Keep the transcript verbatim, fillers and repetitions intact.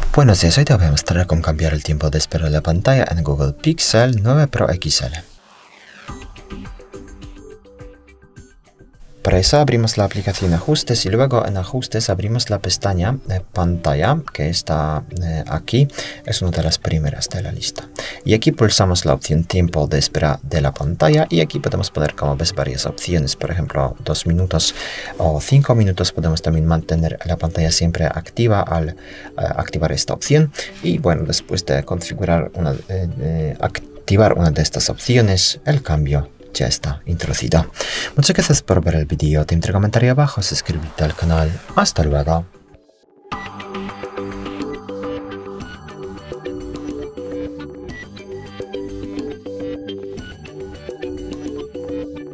Buenos días, hoy te voy a mostrar cómo cambiar el tiempo de espera de la pantalla en Google Pixel nueve Pro X L. Para eso abrimos la aplicación Ajustes y luego en Ajustes abrimos la pestaña de Pantalla, que está eh, aquí, es una de las primeras de la lista. Y aquí pulsamos la opción Tiempo de espera de la pantalla y aquí podemos poner, como ves, varias opciones, por ejemplo, dos minutos o cinco minutos. Podemos también mantener la pantalla siempre activa al eh, activar esta opción. Y bueno, después de configurar una, eh, de activar una de estas opciones, el cambio ya está introducido. Muchas gracias por ver el vídeo. Te comentario abajo, suscríbete al canal. Hasta luego.